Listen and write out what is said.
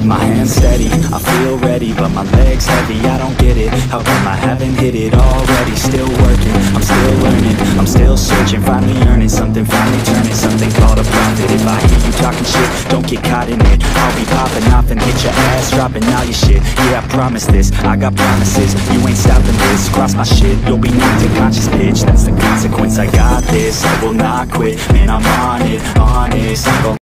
My hands steady, I feel ready, but my legs heavy, I don't get it. How come I haven't hit it already? Still working, I'm still learning, I'm still searching, finally earning something, finally turning something called a profit. If I hear you talking shit, don't get caught in it. I'll be popping off and hit your ass, dropping all your shit. Yeah, I promise this, I got promises, you ain't stopping this. Cross my shit, you'll be knocked to conscious pitch. That's the consequence, I got this, I will not quit. Man, I'm on it, honest,